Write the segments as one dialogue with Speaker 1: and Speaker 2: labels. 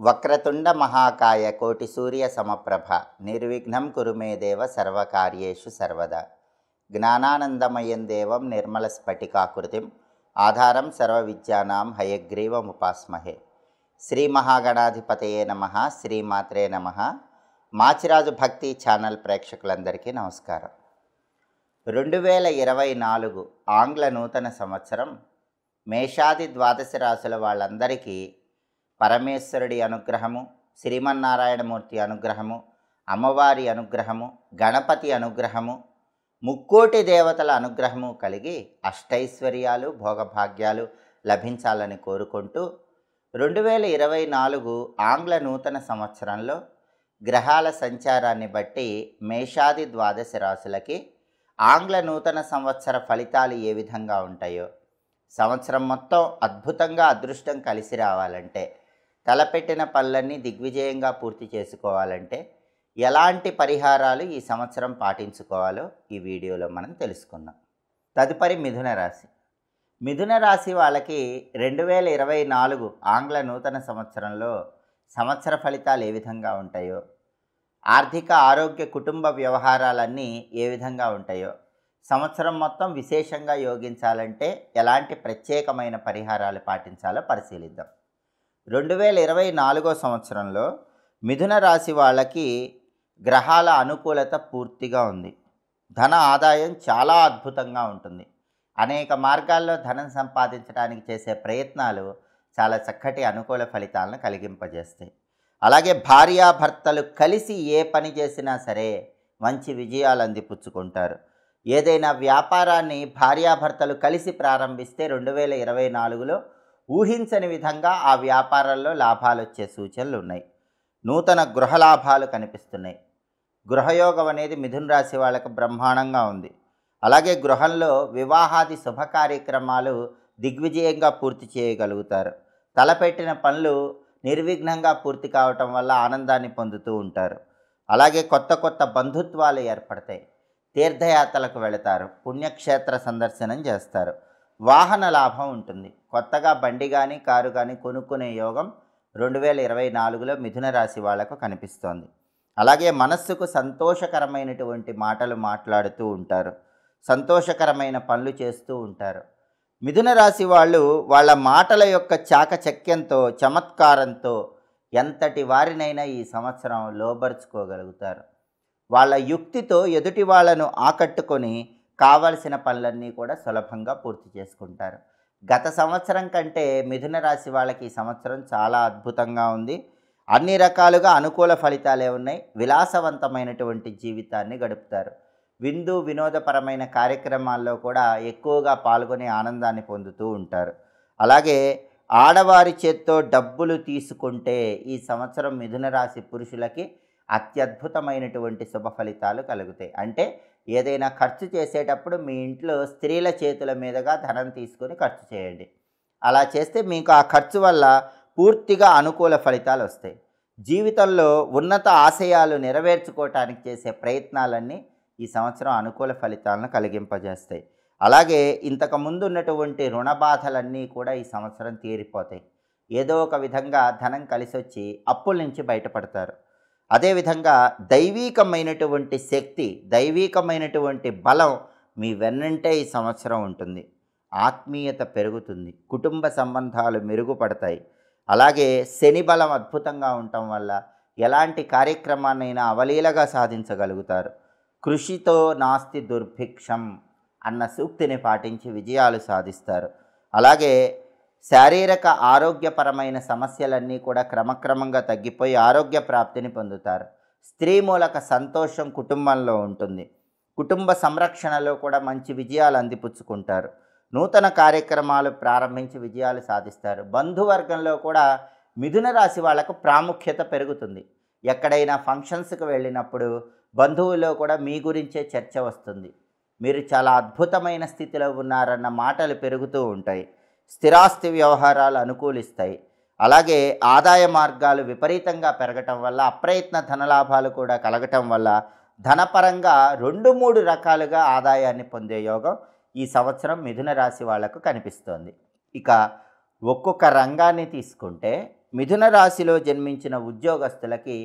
Speaker 1: వక్రతుండ మహాకాయ కోటి సూర్య సమప్రభ నిర్విఘ్నం కురు మే దేవ సర్వకార్యేషు సర్వదా జ్ఞానానందమయం దేవం నిర్మల స్ఫటికాకృతిం ఆధారం సర్వ విద్యానాం హయగ్రీవముపాస్మహే. శ్రీ మహాగణాధిపతయే నమః. శ్రీమాత్రే నమః. మాచిరాజు భక్తి ఛానల్ ప్రేక్షకులందరికీ నమస్కారం. 2024 ఆంగ్ల నూతన సంవత్సరం మేషాది ద్వాదశ రాశుల వాళ్ళందరికీ పరమేశ్వరుడి అనుగ్రహము, శ్రీమన్నారాయణమూర్తి అనుగ్రహము, అమ్మవారి అనుగ్రహము, గణపతి అనుగ్రహము, ముక్కోటి దేవతల అనుగ్రహము కలిగి అష్టైశ్వర్యాలు భోగభాగ్యాలు లభించాలని కోరుకుంటూ 2024 ఆంగ్ల నూతన సంవత్సరంలో గ్రహాల సంచారాన్ని బట్టి మేషాది ద్వాదశ రాశులకి ఆంగ్ల నూతన సంవత్సర ఫలితాలు ఏ విధంగా ఉంటాయో, సంవత్సరం మొత్తం అద్భుతంగా అదృష్టం కలిసి రావాలంటే, తలపెట్టిన పనులన్నీ దిగ్విజయంగా పూర్తి చేసుకోవాలంటే ఎలాంటి పరిహారాలు ఈ సంవత్సరం పాటించుకోవాలో ఈ వీడియోలో మనం తెలుసుకుందాం. తదుపరి మిథున రాశి. మిథున రాశి వాళ్ళకి 2024 ఆంగ్ల నూతన సంవత్సరంలో సంవత్సర ఫలితాలు ఏ విధంగా ఉంటాయో, ఆర్థిక ఆరోగ్య కుటుంబ వ్యవహారాలన్నీ ఏ విధంగా ఉంటాయో, సంవత్సరం మొత్తం విశేషంగా యోగించాలంటే ఎలాంటి ప్రత్యేకమైన పరిహారాలు పాటించాలో పరిశీలిద్దాం. 2024 సంవత్సరంలో మిథున రాశి వాళ్ళకి గ్రహాల అనుకూలత పూర్తిగా ఉంది. ధన ఆదాయం చాలా అద్భుతంగా ఉంటుంది. అనేక మార్గాల్లో ధనం సంపాదించడానికి చేసే ప్రయత్నాలు చాలా చక్కటి అనుకూల ఫలితాలను కలిగింపజేస్తాయి. అలాగే భార్యాభర్తలు కలిసి ఏ పని చేసినా సరే మంచి విజయాలు అందిపుచ్చుకుంటారు. ఏదైనా వ్యాపారాన్ని భార్యాభర్తలు కలిసి ప్రారంభిస్తే 2024లో ఊహించని విధంగా ఆ వ్యాపారంలో లాభాలు వచ్చే సూచనలు ఉన్నాయి. నూతన గృహ లాభాలు కనిపిస్తున్నాయి. గృహయోగం అనేది మిథున రాశి వాళ్ళకు బ్రహ్మాండంగా ఉంది. అలాగే గృహంలో వివాహాది శుభ కార్యక్రమాలు దిగ్విజయంగా పూర్తి చేయగలుగుతారు. తలపెట్టిన పనులు నిర్విఘ్నంగా పూర్తి కావటం వల్ల ఆనందాన్ని పొందుతూ ఉంటారు. అలాగే కొత్త కొత్త బంధుత్వాలు ఏర్పడతాయి. తీర్థయాత్రలకు వెళతారు. పుణ్యక్షేత్ర సందర్శనం చేస్తారు. వాహన లాభం ఉంటుంది. కొత్తగా బండి కానీ కారు కానీ కొనుక్కునే యోగం 2024లో మిథున రాశి వాళ్లకు కనిపిస్తోంది. అలాగే మనస్సుకు సంతోషకరమైనటువంటి మాటలు మాట్లాడుతూ ఉంటారు. సంతోషకరమైన పనులు చేస్తూ ఉంటారు. మిథున రాశి వాళ్ళు వాళ్ళ మాటల యొక్క చాకచక్యంతో, చమత్కారంతో ఎంతటి వారినైనా ఈ సంవత్సరం లోబరుచుకోగలుగుతారు. వాళ్ళ యుక్తితో ఎదుటి వాళ్ళను ఆకట్టుకొని కావలసిన పనులన్నీ కూడా సులభంగా పూర్తి చేసుకుంటారు. గత సంవత్సరం కంటే మిథున రాశి వాళ్ళకి ఈ సంవత్సరం చాలా అద్భుతంగా ఉంది. అన్ని రకాలుగా అనుకూల ఫలితాలే ఉన్నాయి. విలాసవంతమైనటువంటి జీవితాన్ని గడుపుతారు. విందు వినోదపరమైన కార్యక్రమాల్లో కూడా ఎక్కువగా పాల్గొని ఆనందాన్ని పొందుతూ ఉంటారు. అలాగే ఆడవారి చేత్తో డబ్బులు తీసుకుంటే ఈ సంవత్సరం మిథున రాశి పురుషులకి అత్యద్భుతమైనటువంటి శుభ ఫలితాలు కలుగుతాయి. అంటే ఏదైనా ఖర్చు చేసేటప్పుడు మీ ఇంట్లో స్త్రీల చేతుల మీదుగా ధనం తీసుకొని ఖర్చు చేయండి. అలా చేస్తే మీకు ఆ ఖర్చు వల్ల పూర్తిగా అనుకూల ఫలితాలు వస్తాయి. జీవితంలో ఉన్నత ఆశయాలు నెరవేర్చుకోవటానికి చేసే ప్రయత్నాలన్నీ ఈ సంవత్సరం అనుకూల ఫలితాలను కలిగింపజేస్తాయి. అలాగే ఇంతకుముందు ఉన్నటువంటి రుణ బాధలన్నీ కూడా ఈ సంవత్సరం తీరిపోతాయి. ఏదో ఒక విధంగా ధనం కలిసొచ్చి అప్పుల నుంచి బయటపడతారు. అదేవిధంగా దైవీకమైనటువంటి శక్తి, దైవీకమైనటువంటి బలం మీ వెన్నంటే ఈ సంవత్సరం ఉంటుంది. ఆత్మీయత పెరుగుతుంది. కుటుంబ సంబంధాలు మెరుగుపడతాయి. అలాగే శని బలం అద్భుతంగా ఉండటం వల్ల ఎలాంటి కార్యక్రమాన్నైనా అవలీలగా సాధించగలుగుతారు. కృషితో నాస్తి దుర్భిక్షం అన్న సూక్తిని పాటించి విజయాలు సాధిస్తారు. అలాగే శారీరక ఆరోగ్యపరమైన సమస్యలన్నీ కూడా క్రమక్రమంగా తగ్గిపోయి ఆరోగ్య ప్రాప్తిని పొందుతారు. స్త్రీ మూలక సంతోషం కుటుంబంలో ఉంటుంది. కుటుంబ సంరక్షణలో కూడా మంచి విజయాలు అందిపుచ్చుకుంటారు. నూతన కార్యక్రమాలు ప్రారంభించి విజయాలు సాధిస్తారు. బంధువర్గంలో కూడా మిథున రాశి వాళ్లకు ప్రాముఖ్యత పెరుగుతుంది. ఎక్కడైనా ఫంక్షన్స్కి వెళ్ళినప్పుడు బంధువుల్లో కూడా మీ గురించే చర్చ వస్తుంది. మీరు చాలా అద్భుతమైన స్థితిలో ఉన్నారన్న మాటలు పెరుగుతూ ఉంటాయి. స్థిరాస్తి వ్యవహారాలు అనుకూలిస్తాయి. అలాగే ఆదాయ మార్గాలు విపరీతంగా పెరగటం వల్ల అప్రయత్న ధనలాభాలు కూడా కలగటం వల్ల ధనపరంగా 2-3 రకాలుగా ఆదాయాన్ని పొందే యోగం ఈ సంవత్సరం మిథున రాశి వాళ్లకు కనిపిస్తోంది. ఇక ఒక్కొక్క రంగాన్ని తీసుకుంటే మిథున రాశిలో జన్మించిన ఉద్యోగస్తులకి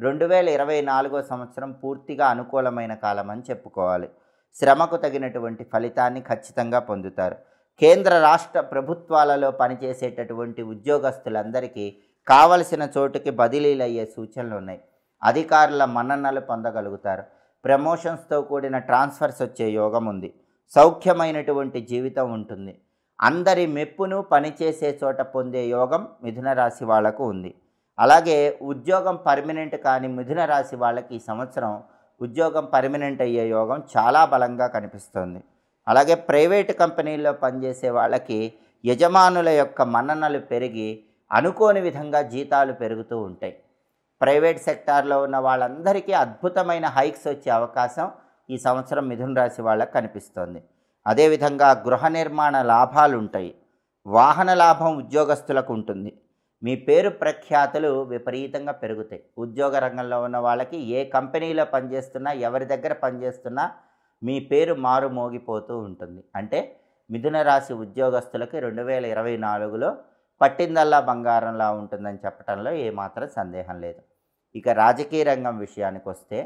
Speaker 1: 2024 సంవత్సరం పూర్తిగా అనుకూలమైన కాలం అని చెప్పుకోవాలి. శ్రమకు తగినటువంటి ఫలితాన్ని ఖచ్చితంగా పొందుతారు. కేంద్ర రాష్ట్ర ప్రభుత్వాలలో పనిచేసేటటువంటి ఉద్యోగస్తులందరికీ కావలసిన చోటుకి బదిలీలయ్యే సూచనలు ఉన్నాయి. అధికారుల మన్ననలు పొందగలుగుతారు. ప్రమోషన్స్తో కూడిన ట్రాన్స్ఫర్స్ వచ్చే యోగం ఉంది. సౌఖ్యమైనటువంటి జీవితం ఉంటుంది. అందరి మెప్పును పనిచేసే చోట పొందే యోగం మిథున రాశి వాళ్లకు ఉంది. అలాగే ఉద్యోగం పర్మనెంట్ కాని మిథున రాశి వాళ్ళకి ఈ సంవత్సరం ఉద్యోగం పర్మనెంట్ అయ్యే యోగం చాలా బలంగా కనిపిస్తుంది. అలాగే ప్రైవేటు కంపెనీల్లో పనిచేసే వాళ్ళకి యజమానుల యొక్క మన్ననలు పెరిగి అనుకోని విధంగా జీతాలు పెరుగుతూ ఉంటాయి. ప్రైవేట్ సెక్టార్లో ఉన్న వాళ్ళందరికీ అద్భుతమైన హైక్స్ వచ్చే అవకాశం ఈ సంవత్సరం మిథున రాశి వాళ్ళకి కనిపిస్తోంది. అదేవిధంగా గృహ నిర్మాణ లాభాలు ఉంటాయి. వాహన లాభం ఉద్యోగస్తులకు ఉంటుంది. మీ పేరు ప్రఖ్యాతులు విపరీతంగా పెరుగుతాయి. ఉద్యోగ రంగంలో ఉన్న వాళ్ళకి ఏ కంపెనీలో పనిచేస్తున్నా, ఎవరి దగ్గర పనిచేస్తున్నా మీ పేరు మారు మోగిపోతూ ఉంటుంది. అంటే మిథున రాశి ఉద్యోగస్తులకి 2024లో పట్టిందల్లా బంగారంలా ఉంటుందని చెప్పడంలో ఏమాత్రం సందేహం లేదు. ఇక రాజకీయ రంగం విషయానికి వస్తే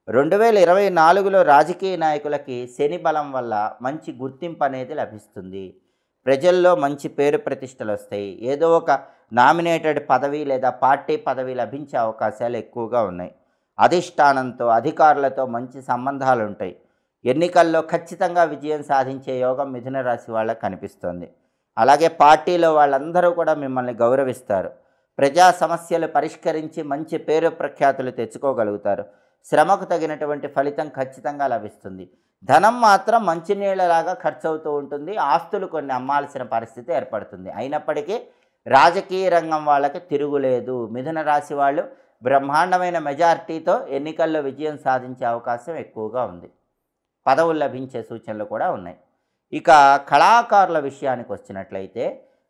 Speaker 1: 2024లో రాజకీయ నాయకులకి శని బలం వల్ల మంచి గుర్తింపు అనేది లభిస్తుంది. ప్రజల్లో మంచి పేరు ప్రతిష్టలు వస్తాయి. ఏదో ఒక నామినేటెడ్ పదవి లేదా పార్టీ పదవి లభించే అవకాశాలు ఎక్కువగా ఉన్నాయి. అధిష్టానంతో అధికారులతో మంచి సంబంధాలు ఉంటాయి. ఎన్నికల్లో ఖచ్చితంగా విజయం సాధించే యోగం మిథున రాశి వాళ్ళకి కనిపిస్తోంది. అలాగే పార్టీలో వాళ్ళందరూ కూడా మిమ్మల్ని గౌరవిస్తారు. ప్రజా సమస్యలు పరిష్కరించి మంచి పేరు ప్రఖ్యాతులు తెచ్చుకోగలుగుతారు. శ్రమకు తగినటువంటి ఫలితం ఖచ్చితంగా లభిస్తుంది. ధనం మాత్రం మంచినీళ్ళలాగా ఖర్చు అవుతూ ఉంటుంది. ఆస్తులు కొన్ని అమ్మాల్సిన పరిస్థితి ఏర్పడుతుంది. అయినప్పటికీ రాజకీయ రంగం వాళ్ళకి తిరుగులేదు. మిథున రాశి వాళ్ళు బ్రహ్మాండమైన మెజారిటీతో ఎన్నికల్లో విజయం సాధించే అవకాశం ఎక్కువగా ఉంది. పదవులు లభించే సూచనలు కూడా ఉన్నాయి. ఇక కళాకారుల విషయానికి వచ్చినట్లయితే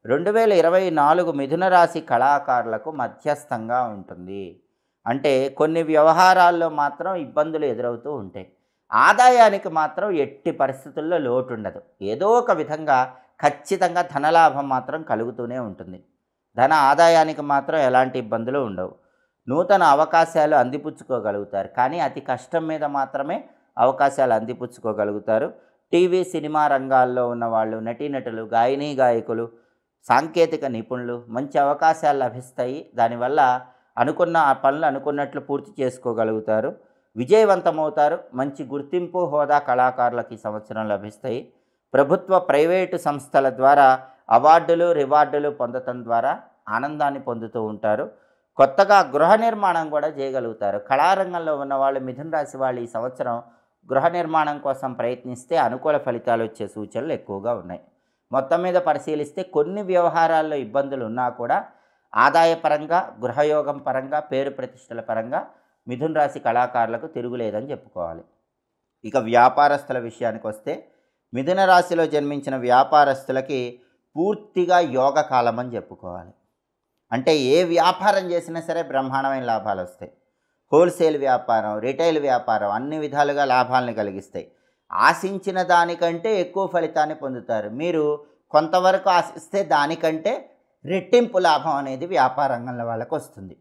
Speaker 1: 2024 మిథున రాశి కళాకారులకు మధ్యస్థంగా ఉంటుంది. అంటే కొన్ని వ్యవహారాల్లో మాత్రం ఇబ్బందులు ఎదురవుతూ ఉంటాయి. ఆదాయానికి మాత్రం ఎట్టి పరిస్థితుల్లో లోటు ఉండదు. ఏదో ఒక విధంగా ఖచ్చితంగా ధనలాభం మాత్రం కలుగుతూనే ఉంటుంది. ధన ఆదాయానికి మాత్రం ఎలాంటి ఇబ్బందులు ఉండవు. నూతన అవకాశాలు అందిపుచ్చుకోగలుగుతారు. కానీ అతి కష్టం మీద మాత్రమే అవకాశాలు అందిపుచ్చుకోగలుగుతారు. టీవీ సినిమా రంగాల్లో ఉన్న వాళ్ళు, నటీనటులు, గాయనీ గాయకులు, సాంకేతిక నిపుణులు మంచి అవకాశాలు లభిస్తాయి. దానివల్ల అనుకున్న ఆ పనులు అనుకున్నట్లు పూర్తి చేసుకోగలుగుతారు. విజయవంతమవుతారు. మంచి గుర్తింపు హోదా కళాకారులకు ఈ సంవత్సరం లభిస్తాయి. ప్రభుత్వ ప్రైవేటు సంస్థల ద్వారా అవార్డులు రివార్డులు పొందటం ద్వారా ఆనందాన్ని పొందుతూ ఉంటారు. కొత్తగా గృహ నిర్మాణం కూడా చేయగలుగుతారు. కళారంగంలో ఉన్న వాళ్ళు మిథున రాశి వాళ్ళు ఈ సంవత్సరం గృహ నిర్మాణం కోసం ప్రయత్నిస్తే అనుకూల ఫలితాలు వచ్చే సూచనలు ఎక్కువగా ఉన్నాయి. మొత్తం మీద పరిశీలిస్తే కొన్ని వ్యవహారాల్లో ఇబ్బందులు ఉన్నా కూడా ఆదాయపరంగా, గృహయోగం పరంగా, పేరు ప్రతిష్టల పరంగా మిథున రాశి కళాకారులకు తిరుగులేదని చెప్పుకోవాలి. ఇక వ్యాపారస్తుల విషయానికి వస్తే మిథున రాశిలో జన్మించిన వ్యాపారస్తులకి పూర్తిగా యోగ కాలం అని చెప్పుకోవాలి. అంటే ఏ వ్యాపారం చేసినా సరే బ్రహ్మాండమైన లాభాలు వస్తాయి. హోల్సేల్ వ్యాపారం, రిటైల్ వ్యాపారం అన్ని విధాలుగా లాభాలను కలిగిస్తాయి. ఆశించిన దానికంటే ఎక్కువ ఫలితాన్ని పొందుతారు. మీరు కొంతవరకు ఆశిస్తే దానికంటే రెట్టింపు లాభం అనేది వ్యాపార రంగంలో వాళ్ళకు వస్తుంది.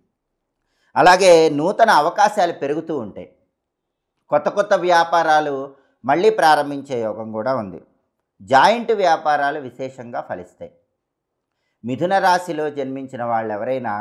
Speaker 1: అలాగే నూతన అవకాశాలు పెరుగుతూ ఉంటాయి. కొత్త కొత్త వ్యాపారాలు మళ్ళీ ప్రారంభించే యోగం కూడా ఉంది. జాయింట్ వ్యాపారాలు విశేషంగా ఫలిస్తాయి. మిథున రాశిలో జన్మించిన వాళ్ళు ఎవరైనా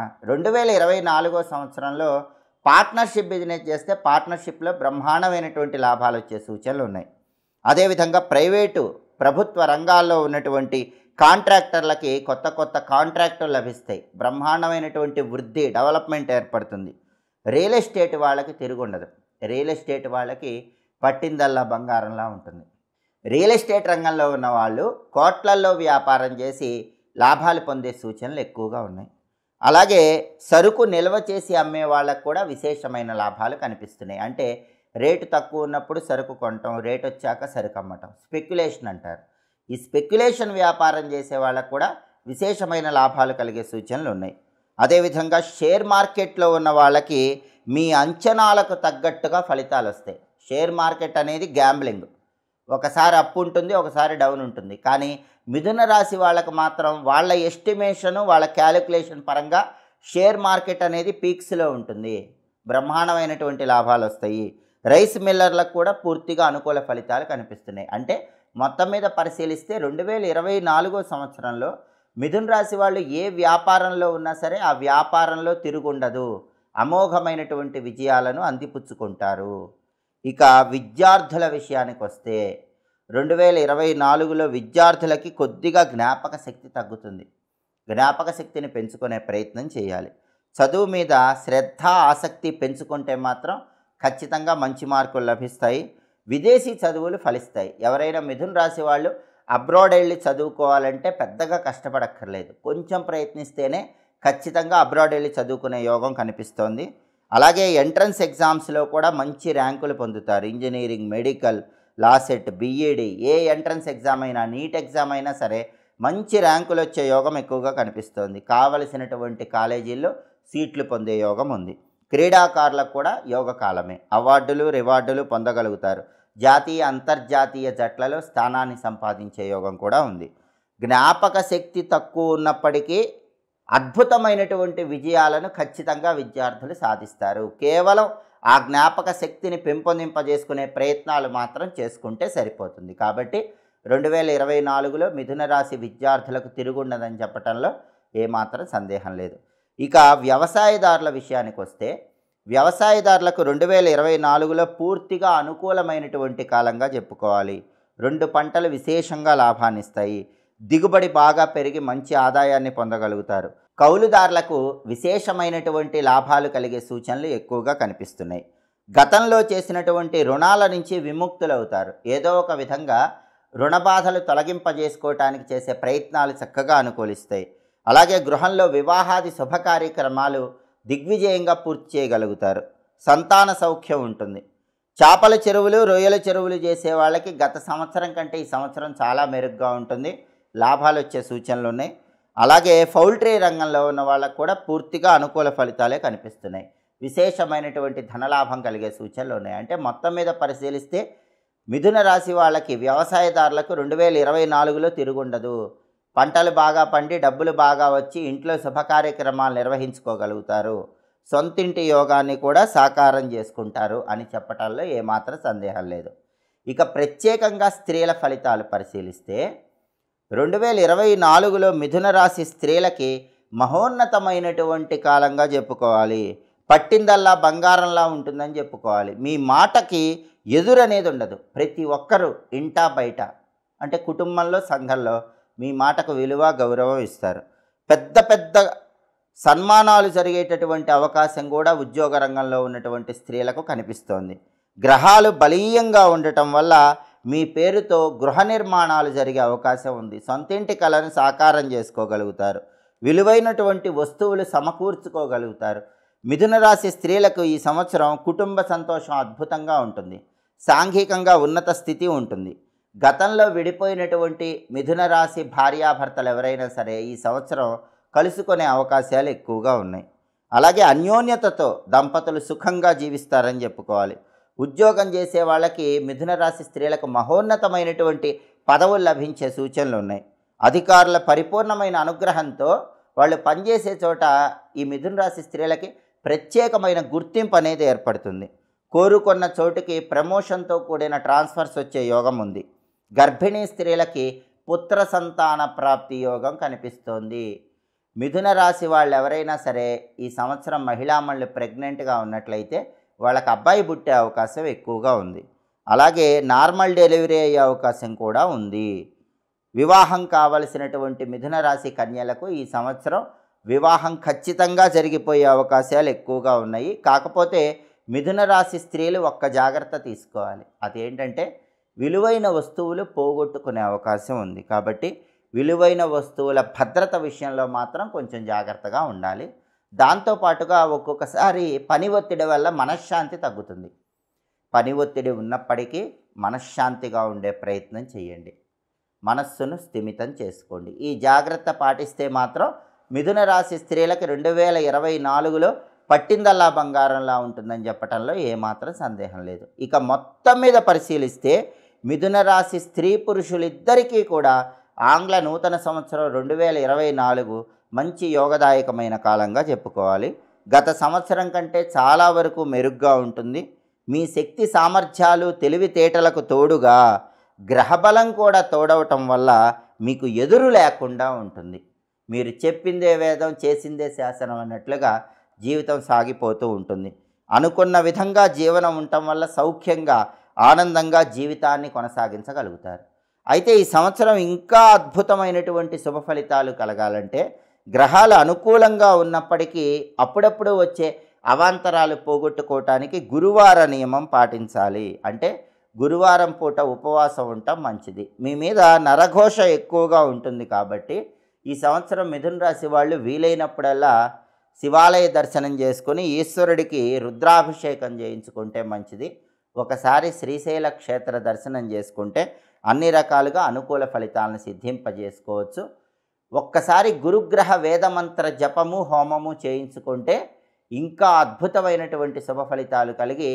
Speaker 1: 2024 సంవత్సరంలో పార్ట్నర్షిప్ బిజినెస్ చేస్తే పార్ట్నర్షిప్లో బ్రహ్మాండమైనటువంటి లాభాలు వచ్చే సూచనలు ఉన్నాయి. అదేవిధంగా ప్రైవేటు ప్రభుత్వ రంగాల్లో ఉన్నటువంటి కాంట్రాక్టర్లకి కొత్త కొత్త కాంట్రాక్టులు లభిస్తాయి. బ్రహ్మాండమైనటువంటి వృద్ధి, డెవలప్మెంట్ ఏర్పడుతుంది. రియల్ ఎస్టేట్ వాళ్ళకి తిరుగుండదు. రియల్ ఎస్టేట్ వాళ్ళకి పట్టిందల్లా బంగారంలా ఉంటుంది. రియల్ ఎస్టేట్ రంగంలో ఉన్న వాళ్ళు కోట్లల్లో వ్యాపారం చేసి లాభాలు పొందే సూచనలు ఎక్కువగా ఉన్నాయి. అలాగే సరుకు నిల్వ చేసి అమ్మే వాళ్ళకు కూడా విశేషమైన లాభాలు కనిపిస్తున్నాయి. అంటే రేటు తక్కువ ఉన్నప్పుడు సరుకు కొనటం, రేటు వచ్చాక సరుకు అమ్మటం, స్పెక్యులేషన్ అంటారు. ఈ స్పెక్యులేషన్ వ్యాపారం చేసే వాళ్ళకు కూడా విశేషమైన లాభాలు కలిగే సూచనలు ఉన్నాయి. అదేవిధంగా షేర్ మార్కెట్లో ఉన్న వాళ్ళకి మీ అంచనాలకు తగ్గట్టుగా ఫలితాలు వస్తాయి. షేర్ మార్కెట్ అనేది గ్యాంబ్లింగ్. ఒకసారి అప్ ఉంటుంది, ఒకసారి డౌన్ ఉంటుంది. కానీ మిథున రాశి వాళ్ళకు మాత్రం వాళ్ళ ఎస్టిమేషను, వాళ్ళ క్యాలిక్యులేషన్ పరంగా షేర్ మార్కెట్ అనేది పీక్స్లో ఉంటుంది, బ్రహ్మాండమైనటువంటి లాభాలు వస్తాయి. రైస్ మిల్లర్లకు కూడా పూర్తిగా అనుకూల ఫలితాలు కనిపిస్తున్నాయి. అంటే మొత్తం మీద పరిశీలిస్తే 2024 సంవత్సరంలో మిథున రాశి వాళ్ళు ఏ వ్యాపారంలో ఉన్నా సరే ఆ వ్యాపారంలో తిరుగుండదు, అమోఘమైనటువంటి విజయాలను అందిపుచ్చుకుంటారు. ఇక విద్యార్థుల విషయానికి వస్తే 2024లో విద్యార్థులకి కొద్దిగా జ్ఞాపక శక్తి తగ్గుతుంది. జ్ఞాపక శక్తిని పెంచుకునే ప్రయత్నం చేయాలి. చదువు మీద శ్రద్ధ ఆసక్తి పెంచుకుంటే మాత్రం ఖచ్చితంగా మంచి మార్కులు లభిస్తాయి. విదేశీ చదువులు ఫలిస్తాయి. ఎవరైనా మిథున రాశి వాళ్ళు అబ్రాడ్ వెళ్ళి చదువుకోవాలంటే పెద్దగా కష్టపడక్కర్లేదు, కొంచెం ప్రయత్నిస్తేనే ఖచ్చితంగా అబ్రాడ్ వెళ్ళి చదువుకునే యోగం కనిపిస్తోంది. అలాగే ఎంట్రన్స్ ఎగ్జామ్స్లో కూడా మంచి ర్యాంకులు పొందుతారు. ఇంజనీరింగ్, మెడికల్, లాసెట్, బీఈడి, ఏ ఎంట్రన్స్ ఎగ్జామ్ అయినా, నీట్ ఎగ్జామ్ అయినా సరే మంచి ర్యాంకులు వచ్చే యోగం ఎక్కువగా కనిపిస్తోంది. కావలసినటువంటి కాలేజీల్లో సీట్లు పొందే యోగం ఉంది. క్రీడాకారులకు కూడా యోగ కాలమే, అవార్డులు రివార్డులు పొందగలుగుతారు. జాతీయ అంతర్జాతీయ జట్లలో స్థానాన్ని సంపాదించే యోగం కూడా ఉంది. జ్ఞాపక శక్తి తక్కువ ఉన్నప్పటికీ అద్భుతమైనటువంటి విజయాలను ఖచ్చితంగా విద్యార్థులు సాధిస్తారు. కేవలం ఆ జ్ఞాపక శక్తిని పెంపొందింపజేసుకునే ప్రయత్నాలు మాత్రం చేసుకుంటే సరిపోతుంది. కాబట్టి 2024లో మిథున రాశి విద్యార్థులకు తిరుగుండదని చెప్పడంలో ఏమాత్రం సందేహం లేదు. ఇక వ్యవసాయదారుల విషయానికి వస్తే వ్యవసాయదారులకు 2024లో పూర్తిగా అనుకూలమైనటువంటి కాలంగా చెప్పుకోవాలి. 2 పంటలు విశేషంగా లాభాన్ని ఇస్తాయి. దిగుబడి బాగా పెరిగి మంచి ఆదాయాన్ని పొందగలుగుతారు. కౌలుదారులకు విశేషమైనటువంటి లాభాలు కలిగే సూచనలు ఎక్కువగా కనిపిస్తున్నాయి. గతంలో చేసినటువంటి రుణాల నుంచి విముక్తులవుతారు. ఏదో ఒక విధంగా రుణ బాధలు తొలగింపజేసుకోవటానికి చేసే ప్రయత్నాలు చక్కగా అనుకూలిస్తాయి. అలాగే గృహంలో వివాహాది శుభ కార్యక్రమాలు దిగ్విజయంగా పూర్తి చేయగలుగుతారు. సంతాన సౌఖ్యం ఉంటుంది. చేపల చెరువులు, రొయ్యల చెరువులు చేసే వాళ్ళకి గత సంవత్సరం కంటే ఈ సంవత్సరం చాలా మెరుగ్గా ఉంటుంది, లాభాలు వచ్చే సూచనలు ఉన్నాయి. అలాగే పౌల్ట్రీ రంగంలో ఉన్న వాళ్ళకు కూడా పూర్తిగా అనుకూల ఫలితాలే కనిపిస్తున్నాయి. విశేషమైనటువంటి ధనలాభం కలిగే సూచనలు ఉన్నాయి. అంటే మొత్తం మీద పరిశీలిస్తే మిథున రాశి వాళ్ళకి, వ్యవసాయదారులకు 2024లో తిరుగుండదు. పంటలు బాగా పండి డబ్బులు బాగా వచ్చి ఇంట్లో శుభ కార్యక్రమాలు నిర్వహించుకోగలుగుతారు. సొంతింటి యోగాన్ని కూడా సాకారం చేసుకుంటారు అని చెప్పటంలో ఏమాత్రం సందేహం లేదు. ఇక ప్రత్యేకంగా స్త్రీల ఫలితాలు పరిశీలిస్తే 2024లో మిథున రాశి స్త్రీలకి మహోన్నతమైనటువంటి కాలంగా చెప్పుకోవాలి. పట్టిందల్లా బంగారంలా ఉంటుందని చెప్పుకోవాలి. మీ మాటకి ఎదురనేది ఉండదు. ప్రతి ఒక్కరూ ఇంటా బయట, అంటే కుటుంబంలో, సంఘంలో మీ మాటకు విలువ గౌరవం ఇస్తారు. పెద్ద పెద్ద సన్మానాలు జరిగేటటువంటి అవకాశం కూడా ఉద్యోగ రంగంలో ఉన్నటువంటి స్త్రీలకు కనిపిస్తోంది. గ్రహాలు బలీయంగా ఉండటం వల్ల మీ పేరుతో గృహ నిర్మాణాలు జరిగే అవకాశం ఉంది. సొంతింటి కలను సాకారం చేసుకోగలుగుతారు. విలువైనటువంటి వస్తువులు సమకూర్చుకోగలుగుతారు. మిథున రాశి స్త్రీలకు ఈ సంవత్సరం కుటుంబ సంతోషం అద్భుతంగా ఉంటుంది. సాంఘికంగా ఉన్నత స్థితి ఉంటుంది. గతంలో విడిపోయినటువంటి మిథున రాశి భార్యాభర్తలు ఎవరైనా సరే ఈ సంవత్సరం కలుసుకునే అవకాశాలు ఎక్కువగా ఉన్నాయి. అలాగే అన్యోన్యతతో దంపతులు సుఖంగా జీవిస్తారని చెప్పుకోవాలి. ఉద్యోగం చేసే వాళ్ళకి మిథున రాశి స్త్రీలకు మహోన్నతమైనటువంటి పదవులు లభించే సూచనలు ఉన్నాయి. అధికారుల పరిపూర్ణమైన అనుగ్రహంతో వాళ్ళు పనిచేసే చోట ఈ మిథున రాశి స్త్రీలకి ప్రత్యేకమైన గుర్తింపు అనేది ఏర్పడుతుంది. కోరుకున్న చోటుకి ప్రమోషన్తో కూడిన ట్రాన్స్ఫర్స్ వచ్చే యోగం ఉంది. గర్భిణీ స్త్రీలకి పుత్ర సంతాన ప్రాప్తి యోగం కనిపిస్తోంది. మిథున రాశి వాళ్ళు ఎవరైనా సరే ఈ సంవత్సరం మహిళామణులు ప్రెగ్నెంట్గా ఉన్నట్లయితే వాళ్ళకి అబ్బాయి పుట్టే అవకాశం ఎక్కువగా ఉంది. అలాగే నార్మల్ డెలివరీ అయ్యే అవకాశం కూడా ఉంది. వివాహం కావలసినటువంటి మిథున రాశి కన్యలకు ఈ సంవత్సరం వివాహం ఖచ్చితంగా జరిగిపోయే అవకాశాలు ఎక్కువగా ఉన్నాయి. కాకపోతే మిథున రాశి స్త్రీలు ఒక్క జాగ్రత్త తీసుకోవాలి. అదేంటంటే విలువైన వస్తువులు పోగొట్టుకునే అవకాశం ఉంది. కాబట్టి విలువైన వస్తువుల భద్రత విషయంలో మాత్రం కొంచెం జాగ్రత్తగా ఉండాలి. దాంతోపాటుగా ఒక్కొక్కసారి పని ఒత్తిడి వల్ల మనశ్శాంతి తగ్గుతుంది. పని ఒత్తిడి ఉన్నప్పటికీ మనశ్శాంతిగా ఉండే ప్రయత్నం చేయండి. మనస్సును స్థిమితం చేసుకోండి. ఈ జాగ్రత్త పాటిస్తే మాత్రం మిథున రాశి స్త్రీలకు 2024లో పట్టిందల్లా బంగారంలా ఉంటుందని చెప్పడంలో ఏమాత్రం సందేహం లేదు. ఇక మొత్తం మీద పరిశీలిస్తే మిథున రాశి స్త్రీ పురుషులిద్దరికీ కూడా ఆంగ్ల నూతన సంవత్సరం 2024 మంచి యోగదాయకమైన కాలంగా చెప్పుకోవాలి. గత సంవత్సరం కంటే చాలా వరకు మెరుగ్గా ఉంటుంది. మీ శక్తి సామర్థ్యాలు తెలివితేటలకు తోడుగా గ్రహబలం కూడా తోడవటం వల్ల మీకు ఎదురు లేకుండా ఉంటుంది. మీరు చెప్పిందే వేదం చేసిందే శాసనం అన్నట్లుగా జీవితం సాగిపోతూ ఉంటుంది. అనుకున్న విధంగా జీవనం ఉండటం వల్ల సౌఖ్యంగా ఆనందంగా జీవితాన్ని కొనసాగించగలుగుతారు. అయితే ఈ సంవత్సరం ఇంకా అద్భుతమైనటువంటి శుభ ఫలితాలు కలగాలంటే గ్రహాలు అనుకూలంగా ఉన్నప్పటికీ అప్పుడప్పుడు వచ్చే అవాంతరాలు పోగొట్టుకోవటానికి గురువార నియమం పాటించాలి. అంటే గురువారం పూట ఉపవాసం ఉండటం మంచిది. మీ మీద నరఘోష ఎక్కువగా ఉంటుంది కాబట్టి ఈ సంవత్సరం మిథున రాశి వాళ్ళు వీలైనప్పుడల్లా శివాలయ దర్శనం చేసుకొని ఈశ్వరుడికి రుద్రాభిషేకం చేయించుకుంటే మంచిది. ఒకసారి శ్రీశైల క్షేత్ర దర్శనం చేసుకుంటే అన్ని రకాలుగా అనుకూల ఫలితాలను సిద్ధింపజేసుకోవచ్చు. ఒక్కసారి గురుగ్రహ వేదమంత్ర జపము హోమము చేయించుకుంటే ఇంకా అద్భుతమైనటువంటి శుభ ఫలితాలు కలిగి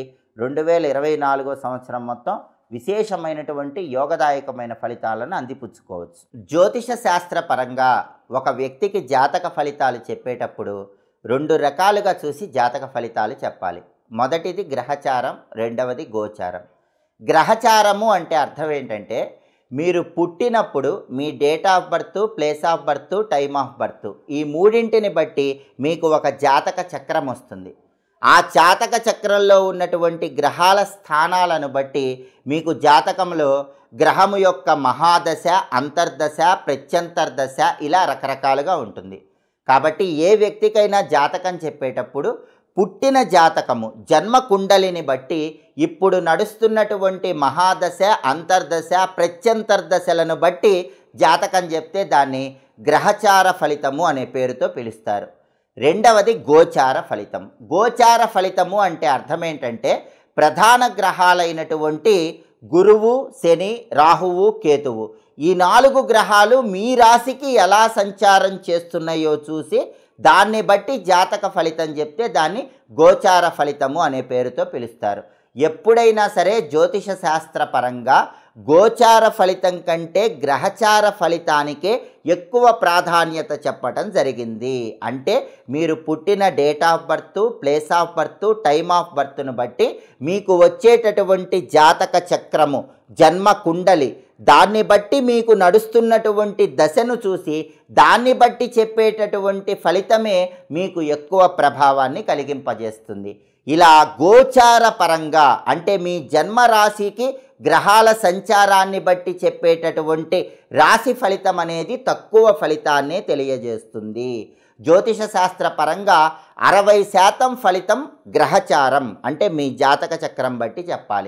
Speaker 1: 2024 సంవత్సరం మొత్తం విశేషమైనటువంటి యోగదాయకమైన ఫలితాలను అందిపుచ్చుకోవచ్చు. జ్యోతిష శాస్త్ర పరంగా ఒక వ్యక్తికి జాతక ఫలితాలు చెప్పేటప్పుడు 2 రకాలుగా చూసి జాతక ఫలితాలు చెప్పాలి. మొదటిది గ్రహచారం, రెండవది గోచారం. గ్రహచారము అంటే అర్థం ఏంటంటే మీరు పుట్టినప్పుడు మీ date of birth, place of birth, time of birth ఈ మూడింటిని బట్టి మీకు ఒక జాతక చక్రం వస్తుంది. ఆ జాతక చక్రంలో ఉన్నటువంటి గ్రహాల స్థానాలను బట్టి మీకు జాతకంలో గ్రహము యొక్క మహాదశ, అంతర్దశ, ప్రత్యంతర్దశ ఇలా రకరకాలుగా ఉంటుంది. కాబట్టి ఏ వ్యక్తికైనా జాతకం చెప్పేటప్పుడు పుట్టిన జాతకము జన్మ కుండలిని బట్టి ఇప్పుడు నడుస్తున్నటువంటి మహాదశ, అంతర్దశ, ప్రత్యంతర్దశలను బట్టి జాతకం చెప్తే దాన్ని గ్రహచార ఫలితము అనే పేరుతో పిలుస్తారు. రెండవది గోచార ఫలితం. గోచార ఫలితము అంటే అర్థం ఏంటంటే ప్రధాన గ్రహాలైనటువంటి గురువు, శని, రాహువు, కేతువు ఈ 4 గ్రహాలు మీ రాశికి ఎలా సంచారం చేస్తున్నాయో చూసి దాన్ని బట్టి జాతక ఫలితం చెప్తే దాన్ని గోచార ఫలితము అనే పేరుతో పిలుస్తారు. ఎప్పుడైనా సరే జ్యోతిష శాస్త్ర పరంగా గోచార ఫలితం కంటే గ్రహచార ఫలితానికే ఎక్కువ ప్రాధాన్యత చెప్పటం జరిగింది. అంటే మీరు పుట్టిన date of birth, place of birth, time of బర్త్ను బట్టి మీకు వచ్చేటటువంటి జాతక చక్రము జన్మ కుండలి దాన్ని బట్టి మీకు నడుస్తున్నటువంటి దశను చూసి దాన్ని బట్టి చెప్పేటటువంటి ఫలితమే మీకు ఎక్కువ ప్రభావాన్ని కలిగింపజేస్తుంది. ఇలా గోచార పరంగా అంటే మీ జన్మ రాశికి గ్రహాల సంచారాన్ని బట్టి చెప్పేటటువంటి రాశి ఫలితం అనేది తక్కువ ఫలితాన్నే తెలియజేస్తుంది. జ్యోతిష శాస్త్ర పరంగా 60% ఫలితం గ్రహచారం అంటే మీ జాతక చక్రం బట్టి చెప్పాలి.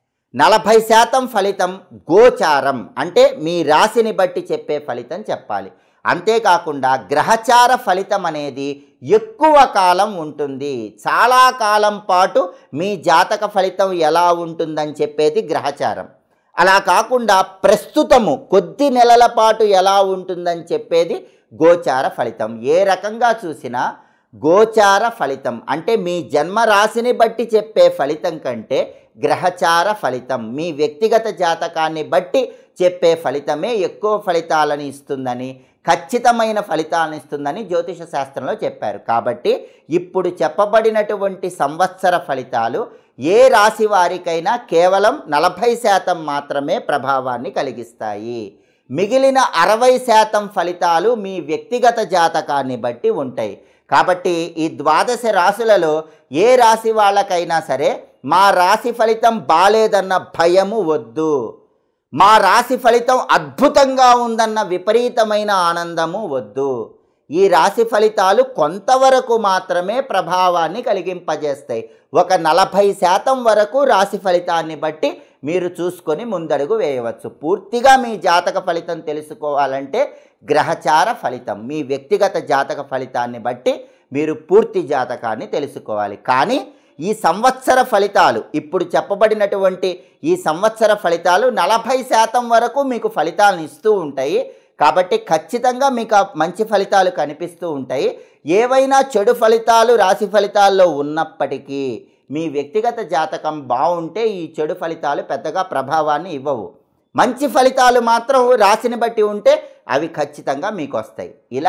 Speaker 1: 40% ఫలితం గోచారం అంటే మీ రాశిని బట్టి చెప్పే ఫలితం చెప్పాలి. అంతేకాకుండా గ్రహచార ఫలితం అనేది ఎక్కువ కాలం ఉంటుంది. చాలా కాలం పాటు మీ జాతక ఫలితం ఎలా ఉంటుందని చెప్పేది గ్రహచారం. అలా కాకుండా ప్రస్తుతము కొద్ది నెలల పాటు ఎలా ఉంటుందని చెప్పేది గోచార ఫలితం. ఏ రకంగా చూసినా గోచార ఫలితం అంటే మీ జన్మ రాశిని బట్టి చెప్పే ఫలితం కంటే గ్రహచార ఫలితం మీ వ్యక్తిగత జాతకాన్ని బట్టి చెప్పే ఫలితమే ఎక్కువ ఫలితాలను ఇస్తుందని, ఖచ్చితమైన ఫలితాలను ఇస్తుందని జ్యోతిష శాస్త్రంలో చెప్పారు. కాబట్టి ఇప్పుడు చెప్పబడినటువంటి సంవత్సర ఫలితాలు ఏ రాశి వారికైనా కేవలం 40% మాత్రమే ప్రభావాన్ని కలిగిస్తాయి. మిగిలిన 60% ఫలితాలు మీ వ్యక్తిగత జాతకాన్ని బట్టి ఉంటాయి. కాబట్టి ఈ 12 రాశులలో ఏ రాశి వాళ్ళకైనా సరే మా రాశి ఫలితం బాలేదన్న భయము వద్దు, మా రాశి ఫలితం అద్భుతంగా ఉందన్న విపరీతమైన ఆనందము వద్దు. ఈ రాశి ఫలితాలు కొంతవరకు మాత్రమే ప్రభావాన్ని కలిగింపజేస్తాయి. ఒక 40% వరకు రాశి ఫలితాన్ని బట్టి మీరు చూసుకొని ముందడుగు వేయవచ్చు. పూర్తిగా మీ జాతక ఫలితం తెలుసుకోవాలంటే గ్రహచార ఫలితం మీ వ్యక్తిగత జాతక ఫలితాన్ని బట్టి మీరు పూర్తి జాతకాన్ని తెలుసుకోవాలి. కానీ ఈ సంవత్సర ఫలితాలు ఇప్పుడు చెప్పబడినటువంటి ఈ సంవత్సర ఫలితాలు 40% వరకు మీకు ఫలితాలను ఇస్తూ ఉంటాయి. కాబట్టి ఖచ్చితంగా మీకు మంచి ఫలితాలు కనిపిస్తూ ఉంటాయి. ఏవైనా చెడు ఫలితాలు రాశి ఫలితాల్లో ఉన్నప్పటికీ మీ వ్యక్తిగత జాతకం బాగుంటే ఈ చెడు ఫలితాలు పెద్దగా ప్రభావాన్ని ఇవ్వవు. మంచి ఫలితాలు మాత్రం రాశిని బట్టి ఉంటే అవి ఖచ్చితంగా మీకు వస్తాయి. ఇలా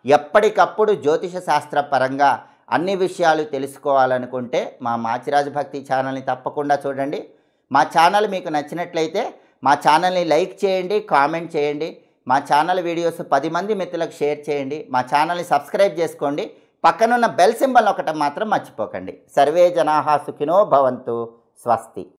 Speaker 1: ఎప్పటికప్పుడు జ్యోతిష శాస్త్ర పరంగా అన్ని విషయాలు తెలుసుకోవాలనుకుంటే మా మాచిరాజు భక్తి ఛానల్ని తప్పకుండా చూడండి. మా ఛానల్ మీకు నచ్చినట్లయితే మా ఛానల్ని లైక్ చేయండి, కామెంట్ చేయండి. మా ఛానల్ వీడియోస్ 10 మంది మిత్రులకు షేర్ చేయండి. మా ఛానల్ని సబ్స్క్రైబ్ చేసుకోండి. పక్కనున్న బెల్ సింబల్ ఒకటి మాత్రం మర్చిపోకండి. సర్వే జనాః సుఖినో భవంతు. స్వస్తి.